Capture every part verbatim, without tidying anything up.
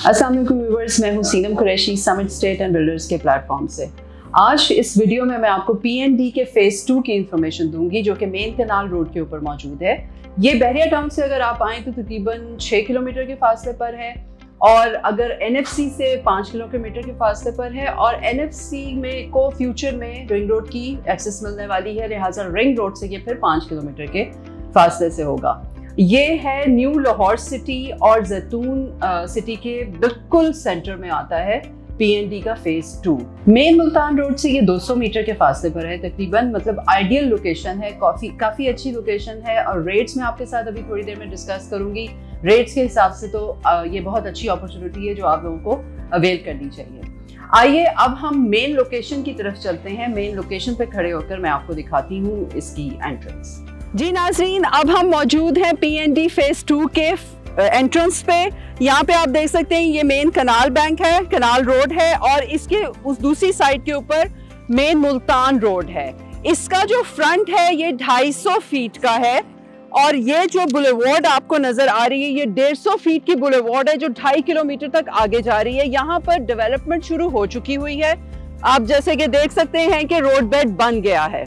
अस्सलाम वालेकुम व्यूअर्स, मैं हूं Seenam Qureshi summit state and builders के प्लेटफॉर्म से। आज इस वीडियो में मैं आपको पीएनडी के फेज़ टू की इंफॉर्मेशन दूंगी जो कि मेन कनाल रोड के ऊपर मौजूद है। ये बहरिया टाउन से अगर आप आएँ तो तकरीबन छः किलोमीटर के फासले पर है और अगर एनएफसी से पाँच किलोमीटर के फासले पर है और एनएफसी में को फ्यूचर में रिंग रोड की एक्सेस मिलने वाली है, लिहाजा रिंग रोड से ये फिर पाँच किलोमीटर के फासले से होगा। ये है न्यू लाहौर सिटी और जैतून सिटी के बिल्कुल सेंटर में आता है पीएनडी का phase two. Main Multan road से ये दो सौ मीटर के फासले पर है तकरीबन, मतलब आइडियल लोकेशन है, काफ़ी काफ़ी अच्छी लोकेशन है और रेट्स मैं आपके साथ अभी थोड़ी देर में डिस्कस करूंगी। रेट्स के हिसाब से तो ये बहुत अच्छी अपॉर्चुनिटी है जो आप लोगों को अवेल करनी चाहिए। आइए अब हम मेन लोकेशन की तरफ चलते हैं। मेन लोकेशन पे खड़े होकर मैं आपको दिखाती हूँ इसकी एंट्रेंस। जी नाज़रीन, अब हम मौजूद हैं पीएनडी फेज टू के एंट्रेंस पे। यहाँ पे आप देख सकते हैं ये मेन कनाल बैंक है, कनाल रोड है और इसके उस दूसरी साइड के ऊपर मेन मुल्तान रोड है। इसका जो फ्रंट है ये ढाई सौ फीट का है और ये जो बुलेवार्ड आपको नजर आ रही है ये डेढ़ सौ फीट की बुलेवार्ड है जो ढाई किलोमीटर तक आगे जा रही है। यहाँ पर डेवलपमेंट शुरू हो चुकी हुई है। आप जैसे कि देख सकते हैं कि रोड बेड बन गया है।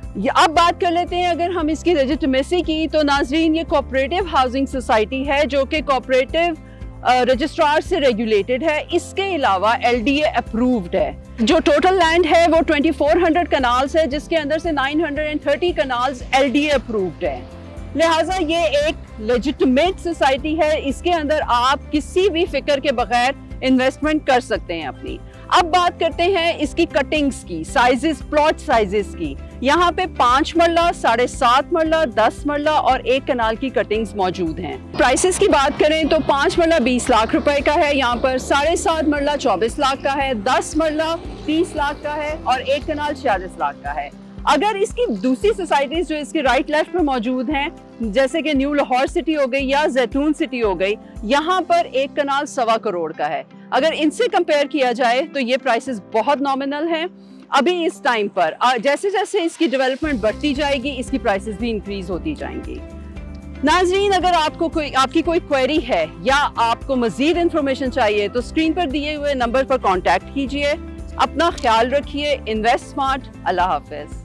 अब बात कर लेते हैं अगर हम इसकी लेजिटिमेसी की, तो नाजरीन ये कोऑपरेटिव हाउसिंग सोसाइटी है जो कि कोऑपरेटिव रजिस्ट्रार से रेगुलेटेड है। इसके अलावा एलडीए अप्रूव्ड है। जो टोटल लैंड है वो चौबीस सौ कनाल्स है जिसके अंदर से नौ सौ तीस कनाल्स एलडीए अप्रूव्ड है। लिहाजा ये एक लेजिटिमेट सोसाइटी है। इसके अंदर आप किसी भी फिक्र के बगैर इन्वेस्टमेंट कर सकते हैं अपनी। अब बात करते हैं इसकी कटिंग्स की, साइजेस, प्लॉट साइजेस की। यहाँ पे पाँच मरला, साढ़े सात मरला, दस मरला और एक कनाल की कटिंग्स मौजूद हैं। प्राइसेस की बात करें तो पाँच मरला बीस लाख रुपए का है, यहाँ पर साढ़े सात मरला चौबीस लाख का है, दस मरला तीस लाख का है और एक कनाल छियालीस लाख का है। अगर इसकी दूसरी सोसाइटीज जो इसके राइट लेफ्ट में मौजूद हैं जैसे कि न्यू लाहौर सिटी हो गई या जैतून सिटी हो गई, यहाँ पर एक कनाल सवा करोड़ का है। अगर इनसे कंपेयर किया जाए तो ये प्राइसेस बहुत नॉमिनल हैं अभी इस टाइम पर। जैसे जैसे इसकी डेवलपमेंट बढ़ती जाएगी इसकी प्राइसेस भी इंक्रीज होती जाएंगी। नाजरीन, अगर आपको कोई आपकी कोई क्वेरी है या आपको मजीद इंफॉर्मेशन चाहिए तो स्क्रीन पर दिए हुए नंबर पर कॉन्टैक्ट कीजिए। अपना ख्याल रखिए। Invest smart. अल्लाह हाफिज।